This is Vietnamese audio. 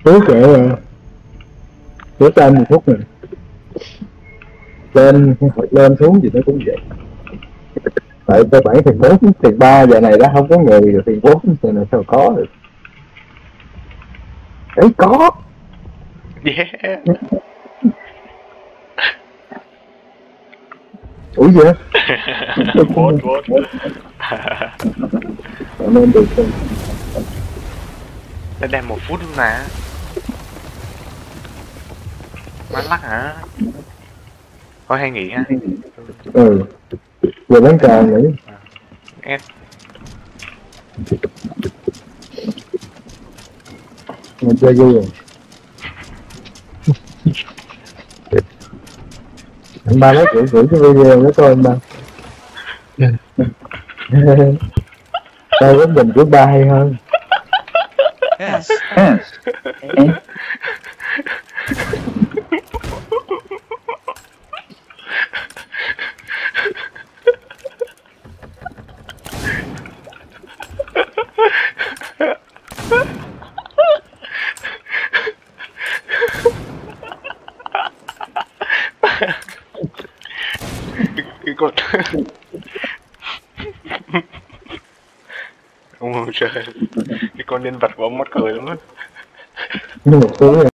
Cứ kệ cứ cho anh 1 phút này. Lên xuống gì nó cũng vậy. Tại cơ bản tiền 4, tiền 3 giờ này đã không có người rồi, tiền 4 giờ này sao có được. Ấy có. Yeah. Ủa gì á? Bốt. Nên được không? Lên đây 1 phút luôn nè. Má lắc hả? Thôi hay nghỉ ha. Ừ. Giờ bán cờ nghỉ. Em Mình chơi vui rồi. Anh ba nói gửi cái video đó cho anh ba. Tao có mình của ba hay hơn. Yes. cái con ông trời, cái con nhân vật của ông mắc cười lắm á. Nhưng một số